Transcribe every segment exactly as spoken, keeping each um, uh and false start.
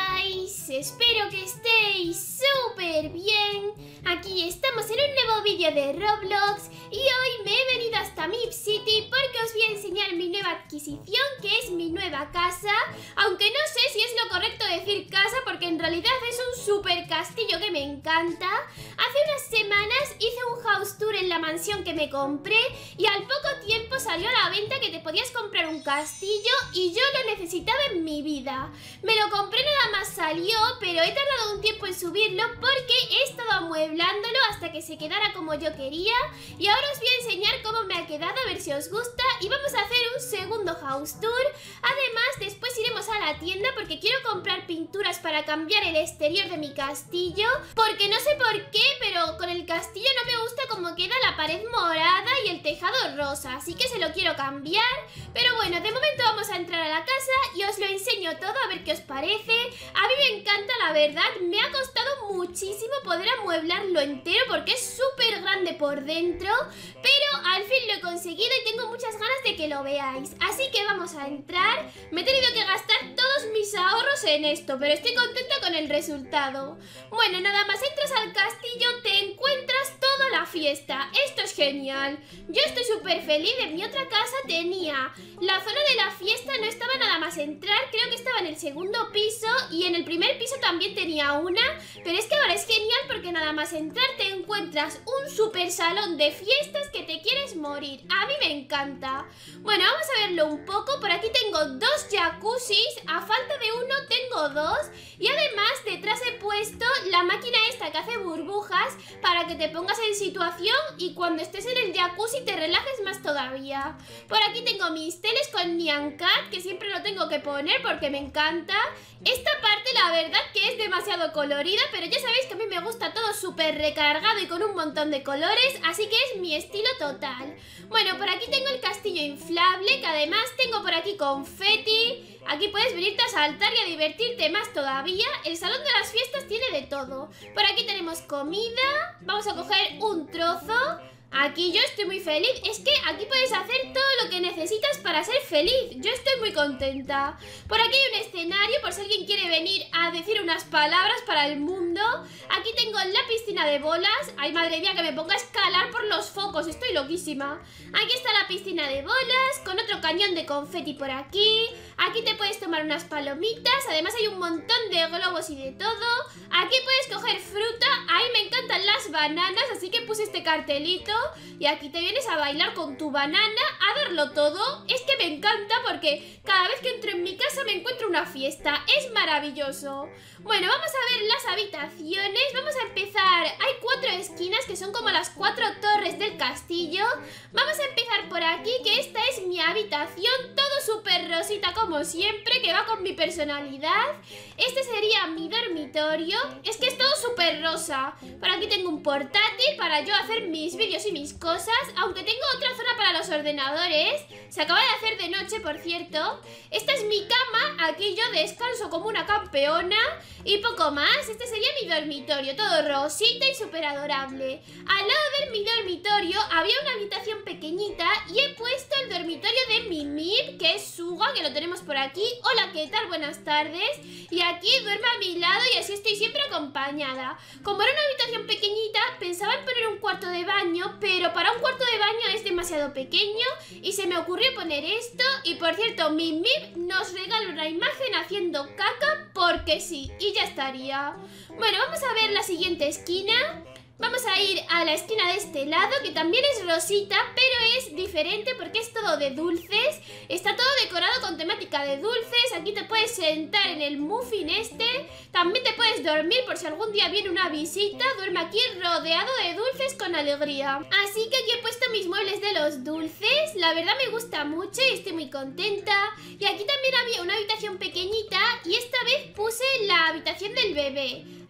estáis? Espero que estéis súper bien. Aquí estamos en un nuevo vídeo de Roblox y hoy me he venido hasta Mip City porque os voy a enseñar mi nueva adquisición, que es mi nueva casa. Aunque no sé si es lo correcto decir casa porque en realidad es un super castillo que me encanta. Hace unas semanas hice un house tour en la mansión que me compré y al poco tiempo salió a la venta que te podías comprar un castillo y yo lo necesitaba en mi vida. Me lo compré nada más salió, pero he tardado un tiempo en subirlo porque he estado amueblándolo hasta que se quedara como yo quería. Y ahora os voy a enseñar cómo me ha quedado, a ver si os gusta. Y vamos a hacer un segundo house tour. Además, después iremos a la tienda porque quiero comprar pinturas para cambiar el exterior de mi castillo. Porque no sé por qué, pero con el castillo no me gusta cómo queda la pared morada y el tejado rosa. Así que se lo quiero cambiar. Pero bueno, de momento vamos a entrar a la casa y os lo enseño todo a ver qué os parece. A mí me encanta, la verdad. Me ha costado muchísimo poder amueblarlo entero porque es súper grande por dentro, pero al fin lo he conseguido y tengo muchas ganas de que lo veáis. Así que vamos a entrar. Me he tenido que gastar todos mis ahorros en esto, pero estoy contenta con el resultado. Bueno, nada más entras al castillo te encuentras toda la fiesta. Esto es genial. Yo estoy súper feliz. En mi otra casa tenía la zona de la fiesta, no estaba nada más entrar, creo que estaba en el segundo piso y en el primer piso también tenía una, pero es que ahora es genial porque nada más entrar te encuentras un super salón de fiestas que te quieres morir. A mí me encanta. Bueno, vamos a verlo un poco. Por aquí tengo dos jacuzzis, a falta de uno tengo dos y además detrás he puesto la máquina esta que hace burbujas para que te pongas en situación y cuando estés en el jacuzzi te relajes más todavía. Por aquí tengo mis teles con Nyan Cat, que siempre lo tengo que poner porque me encanta. Esta parte la verdad que es demasiado colorida, pero ya sabéis que a mí me gusta todo súper recargado y con un montón de colores, así que es mi estilo total. Bueno, por aquí tengo el castillo inflable, que además tengo por aquí confeti. Aquí puedes venirte a saltar y a divertirte más todavía. El salón de las fiestas tiene de todo. Por aquí tenemos comida. Vamos a coger un trozo. Aquí yo estoy muy feliz. Es que aquí puedes hacer todo lo que necesitas para ser feliz. Yo estoy muy contenta. Por aquí hay un escenario por si alguien quiere venir a decir unas palabras para el mundo. Aquí tengo la piscina de bolas. Ay, madre mía, que me ponga a escalar por los focos. Estoy loquísima. Aquí está la piscina de bolas con otro cañón de confeti por aquí. Aquí te puedes tomar unas palomitas. Además hay un montón de globos y de todo. Aquí puedes coger fruta. A mí me encantan las bananas, así que puse este cartelito. Y aquí te vienes a bailar con tu banana, a darlo todo. Es que me encanta porque cada vez que entro en mi casa me encuentro una fiesta. Es maravilloso. Bueno, vamos a ver las habitaciones. Vamos a empezar. Hay cuatro esquinas que son como las cuatro torres del castillo. Vamos a empezar por aquí, que esta es mi habitación. Todo súper rosita como siempre, que va con mi personalidad. Este sería mi dormitorio. Es que es todo súper rosa. Por aquí tengo un portátil para yo hacer mis vídeos y mis cosas, aunque tengo otra zona para los ordenadores. Se acaba de hacer de noche, por cierto. Esta es mi cama, aquí yo descanso como una campeona. Y poco más, este sería mi dormitorio, todo rosita y súper adorable. Al lado de mi dormitorio había una habitación pequeñita y he puesto el dormitorio de mi Mip, que es Suga, que lo tenemos por aquí. Hola, ¿qué tal? Buenas tardes. Y aquí duerme a mi lado y así estoy siempre acompañada. Como era una habitación pequeñita, pensaba en poner un cuarto de baño, pero para un cuarto de baño es demasiado pequeño y se me ocurrió poner esto. Y por cierto, mi Mip nos regala una imagen haciendo caca porque sí, y ya estaría. Bueno, vamos a ver la siguiente esquina. Vamos a ir a la esquina de este lado, que también es rosita, pero es diferente porque es todo de dulces. Está todo decorado con temática de dulces. Aquí te puedes sentar en el muffin este. También te puedes dormir por si algún día viene una visita. Duerme aquí rodeado de dulces con alegría. Así que aquí he puesto mis muebles de los dulces. La verdad me gusta mucho y estoy muy contenta. Y aquí también había una habitación pequeñita y esta vez puse la habitación del bebé.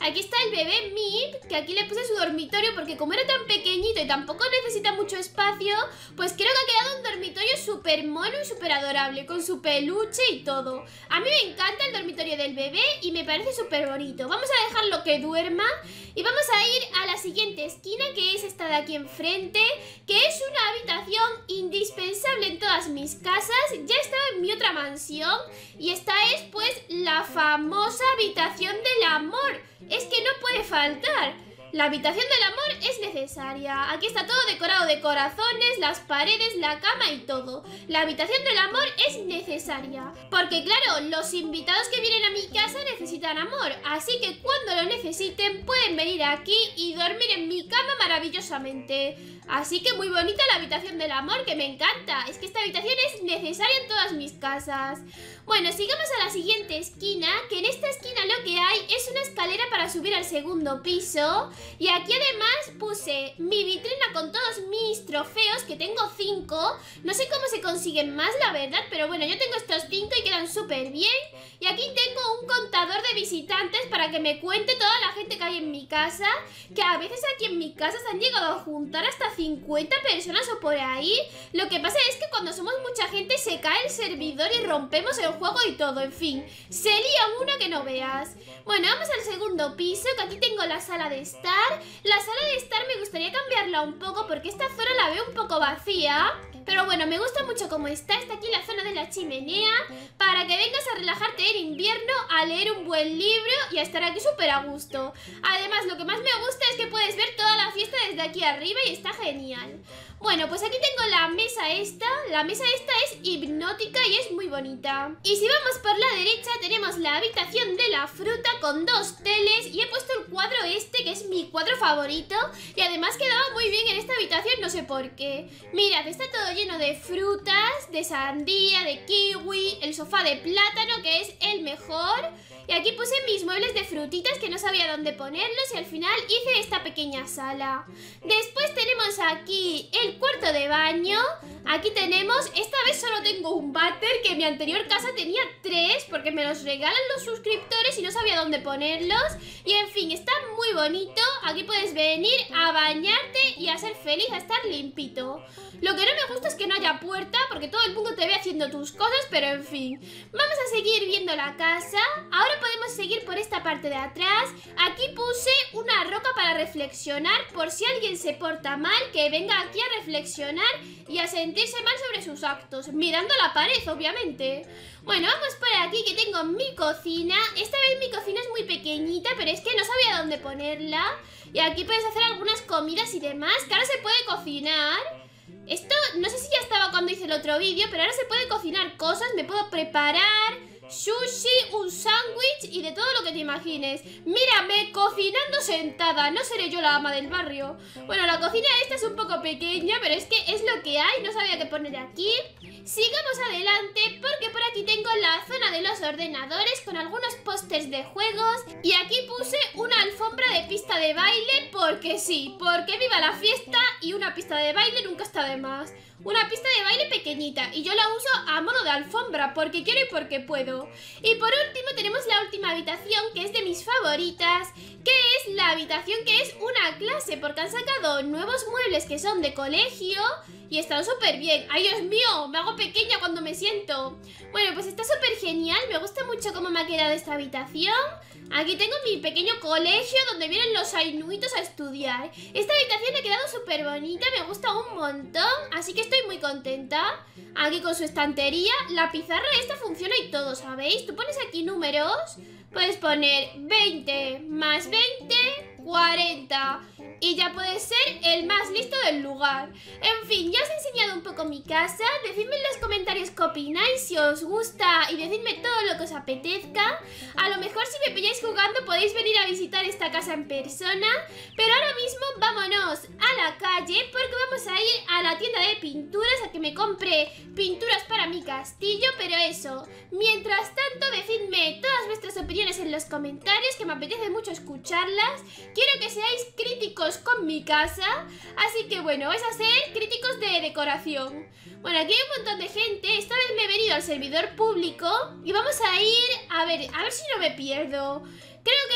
Aquí está el bebé Mip, que aquí le puse su dormitorio porque como era tan pequeñito y tampoco necesita mucho espacio, pues creo que ha quedado un dormitorio súper mono y súper adorable, con su peluche y todo. A mí me encanta el dormitorio del bebé y me parece súper bonito. Vamos a dejarlo que duerma y vamos a ir a la siguiente esquina, que es esta de aquí enfrente, que es una habitación indispensable en todas mis casas. Ya estaba en mi otra mansión y esta es pues la famosa habitación del amor. Es que no puede faltar. La habitación del amor es necesaria. Aquí está todo decorado de corazones, las paredes, la cama y todo. La habitación del amor es necesaria. Porque claro, los invitados que vienen a mi casa necesitan amor. Así que cuando lo necesiten pueden venir aquí y dormir en mi cama maravillosamente. Así que muy bonita la habitación del amor, que me encanta. Es que esta habitación es necesaria en todas mis casas. Bueno, sigamos a la siguiente esquina, que en esta esquina lo que hay es una escalera para subir al segundo piso. Y aquí además puse mi vitrina con todos mis trofeos, que tengo cinco. No sé cómo se consiguen más, la verdad, pero bueno, yo tengo estos cinco y quedan súper bien. Y aquí tengo un contador de visitantes para que me cuente toda la gente que hay en mi casa, que a veces aquí en mi casa se han llegado a juntar hasta cincuenta personas o por ahí. Lo que pasa es que cuando somos mucha gente se cae el servidor y rompemos el juego y todo, en fin, se lía una que no veas. Bueno, vamos al segundo piso, que aquí tengo la sala de estar. La sala de estar me gustaría cambiarla un poco porque esta zona la veo un poco vacía. Pero bueno, me gusta mucho cómo está. Está aquí la zona de la chimenea para que vengas a relajarte en invierno, a leer un buen libro y a estar aquí súper a gusto. Además, lo que más me gusta es que puedes ver toda la fiesta desde aquí arriba y está genial. Bueno, pues aquí tengo la mesa esta. La mesa esta es hipnótica y es muy bonita. Y si vamos por la derecha tenemos la habitación de la fruta con dos teles. Y he puesto el cuadro este, que es mi cuadro favorito. Y además quedaba muy bien en esta habitación, no sé por qué. Mirad, está todo lleno de frutas, de sandía, de kiwi, el sofá de plátano, que es el mejor. Y aquí puse mis muebles de frutitas que no sabía dónde ponerlos y al final hice esta pequeña sala. Después tenemos aquí el cuarto de baño. Aquí tenemos, esta vez solo tengo un váter, que en mi anterior casa tenía tres porque me los regalan los suscriptores y no sabía dónde ponerlos. Y en fin, está muy bonito. Aquí puedes venir a bañarte y a ser feliz, a estar limpito. Lo que no me gusta es que no haya puerta porque todo el mundo te ve haciendo tus cosas, pero en fin. Vamos a seguir viendo la casa. Ahora podemos seguir por esta parte de atrás. Aquí puse una roca para reflexionar por si alguien se porta mal, que venga aquí a reflexionar y a sentirse mal sobre sus actos, mirando la pared, obviamente. Bueno, vamos por aquí, que tengo mi cocina. Esta vez mi cocina es muy pequeñita, pero es que no sabía dónde ponerla. Y aquí puedes hacer algunas comidas y demás, que ahora se puede cocinar. Esto, no sé si ya estaba cuando hice el otro vídeo, pero ahora se puede cocinar cosas, me puedo preparar sushi, un sándwich y de todo lo que te imagines. Mírame, cocinando sentada, no seré yo la ama del barrio. Bueno, la cocina esta es un poco pequeña, pero es que es lo que hay, no sabía qué poner aquí. Sigamos adelante porque por aquí tengo la zona de los ordenadores con algunos pósters de juegos. Y aquí puse una alfombra de pista de baile porque sí, porque viva la fiesta y una pista de baile nunca está de más. Una pista de baile pequeñita y yo la uso a modo de alfombra porque quiero y porque puedo. Y por último tenemos la última habitación, que es de mis favoritas, que es la habitación que es una clase, porque han sacado nuevos muebles que son de colegio y están súper bien. ¡Ay, Dios mío! Me hago pequeña cuando me siento. Bueno, pues está súper genial. Me gusta mucho cómo me ha quedado esta habitación. Aquí tengo mi pequeño colegio donde vienen los ainuitos a estudiar. Esta habitación ha quedado súper bonita, me gusta un montón, así que estoy muy contenta. Aquí con su estantería, la pizarra esta funciona y todo, ¿sabéis? Tú pones aquí números, puedes poner veinte más veinte, cuarenta. Y ya puedes ser el más listo del lugar. En fin, ya os he enseñado un poco mi casa. Decidme en los comentarios qué opináis, si os gusta, y decidme todo lo que os apetezca. A lo mejor si me pilláis jugando podéis venir a visitar esta casa en persona. Pero ahora mismo vámonos a la calle porque vamos a ir a la tienda de pinturas a que me compre pinturas para mi castillo. Pero eso, mientras tanto decidme todas vuestras opiniones en los comentarios, que me apetece mucho escucharlas. Quiero que seáis críticos con mi casa, así que bueno, vais a ser críticos de decoración. Bueno, aquí hay un montón de gente. Esta vez me he venido al servidor público y vamos a ir, a ver, a ver si no me pierdo. Creo que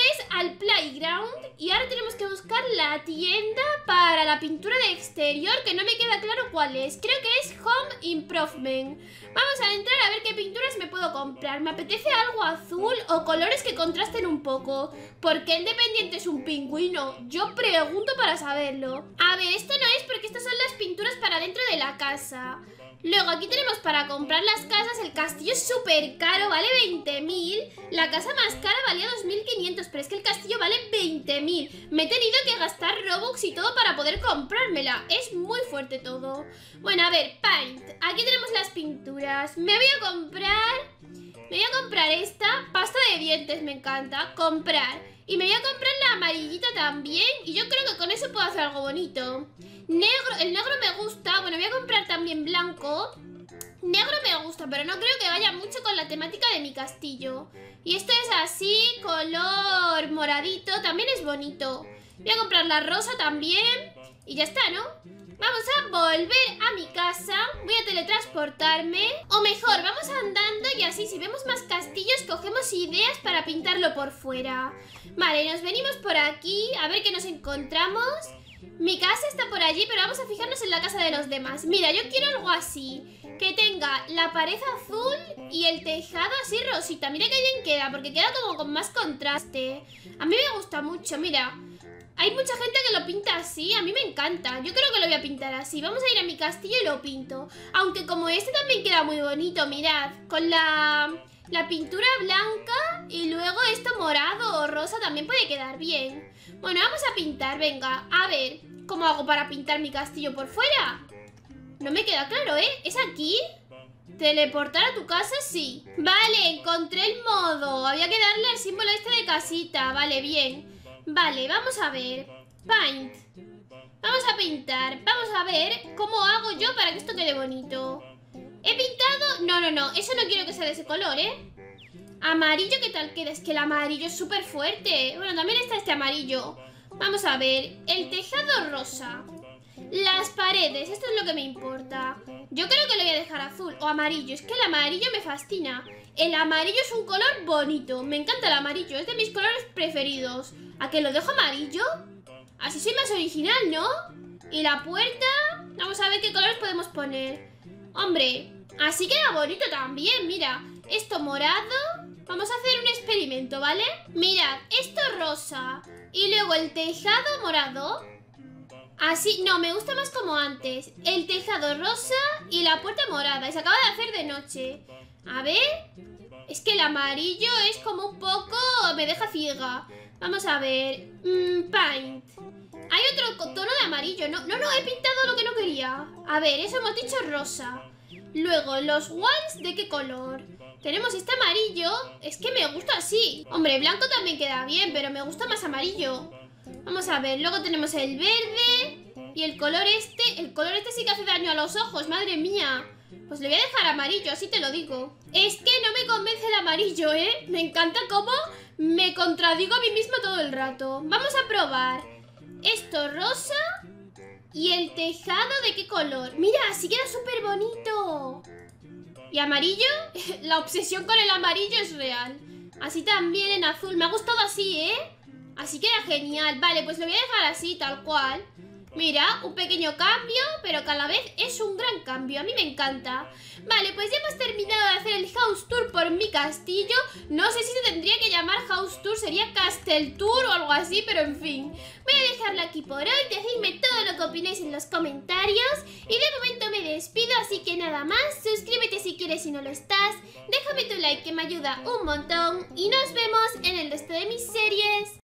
es al playground y ahora tenemos que buscar la tienda para la pintura de exterior, que no me queda claro cuál es. Creo que es Home Improvement. Vamos a entrar a ver qué pinturas me puedo comprar. Me apetece algo azul o colores que contrasten un poco. ¿Por qué el dependiente es un pingüino? Yo pregunto para saberlo. A ver, esto no es porque estas son las pinturas para dentro de la casa. Luego aquí tenemos para comprar las casas. El castillo es súper caro, vale veinte mil. La casa más cara valía dos mil quinientos, pero es que el castillo vale veinte mil. Me he tenido que gastar Robux y todo para poder comprármela. Es muy fuerte todo. Bueno, a ver, Paint. Aquí tenemos las pinturas. Me voy a comprar... Me voy a comprar esta. Pasta de dientes, me encanta. Comprar. Y me voy a comprar la amarillita también. Y yo creo que con eso puedo hacer algo bonito. Negro, el negro me gusta. Bueno, voy a comprar también blanco. Negro me gusta, pero no creo que vaya mucho con la temática de mi castillo. Y esto es así, color moradito. También es bonito. Voy a comprar la rosa también. Y ya está, ¿no? Vamos a volver a mi casa. Voy a teletransportarme. O mejor, vamos andando y así si vemos más castillos cogemos ideas para pintarlo por fuera. Vale, nos venimos por aquí. A ver qué nos encontramos. Mi casa está por allí, pero vamos a fijarnos en la casa de los demás. Mira, yo quiero algo así, que tenga la pared azul y el tejado así rosita. Mira qué bien queda, porque queda como con más contraste. A mí me gusta mucho, mira. Hay mucha gente que lo pinta así, a mí me encanta. Yo creo que lo voy a pintar así. Vamos a ir a mi castillo y lo pinto. Aunque como este también queda muy bonito, mirad. Con la, la pintura blanca y luego esto morado o rosa también puede quedar bien. Bueno, vamos a pintar, venga. A ver, ¿cómo hago para pintar mi castillo por fuera? No me queda claro, ¿eh? ¿Es aquí? ¿Teleportar a tu casa? Sí. Vale, encontré el modo. Había que darle al símbolo este de casita. Vale, bien. Vale, vamos a ver. Paint. Vamos a pintar. Vamos a ver cómo hago yo para que esto quede bonito. He pintado... No, no, no. Eso no quiero que sea de ese color, ¿eh? Amarillo, ¿qué tal queda? Es que el amarillo es súper fuerte. Bueno, también está este amarillo. Vamos a ver. El tejado rosa. Las paredes. Esto es lo que me importa. Yo creo que lo voy a dejar azul o amarillo. Es que el amarillo me fascina. El amarillo es un color bonito. Me encanta el amarillo. Es de mis colores preferidos. ¿A que lo dejo amarillo? Así soy más original, ¿no? Y la puerta... Vamos a ver qué colores podemos poner. Hombre, así queda bonito también, mira. Esto morado. Vamos a hacer un experimento, ¿vale? Mirad, esto rosa. Y luego el tejado morado. Así, no, me gusta más como antes. El tejado rosa y la puerta morada. Y se acaba de hacer de noche. A ver. Es que el amarillo es como un poco... Me deja ciega. Vamos a ver. Mm, paint. Hay otro tono de amarillo. No, no, no, he pintado lo que no quería. A ver, eso hemos dicho rosa. Luego, los walls, ¿de qué color? Tenemos este amarillo. Es que me gusta así. Hombre, blanco también queda bien, pero me gusta más amarillo. Vamos a ver, luego tenemos el verde. Y el color este. El color este sí que hace daño a los ojos, madre mía. Pues le voy a dejar amarillo, así te lo digo. Es que no me convence el amarillo, ¿eh? Me encanta cómo me contradigo a mí misma todo el rato. Vamos a probar. Esto rosa. Y el tejado, ¿de qué color? Mira, así queda súper bonito. ¿Y amarillo? La obsesión con el amarillo es real. Así también en azul. Me ha gustado así, ¿eh? Así queda genial. Vale, pues lo voy a dejar así, tal cual. Mira, un pequeño cambio, pero que a la vez es un gran cambio. A mí me encanta. Vale, pues ya hemos terminado de hacer el house tour por mi castillo. No sé si se tendría que llamar house tour, sería castle tour o algo así, pero en fin. Voy a dejarlo aquí por hoy. Decidme todo lo que opináis en los comentarios. Y de momento me despido, así que nada más. Suscríbete si quieres si no lo estás. Déjame tu like que me ayuda un montón. Y nos vemos en el resto de mis series.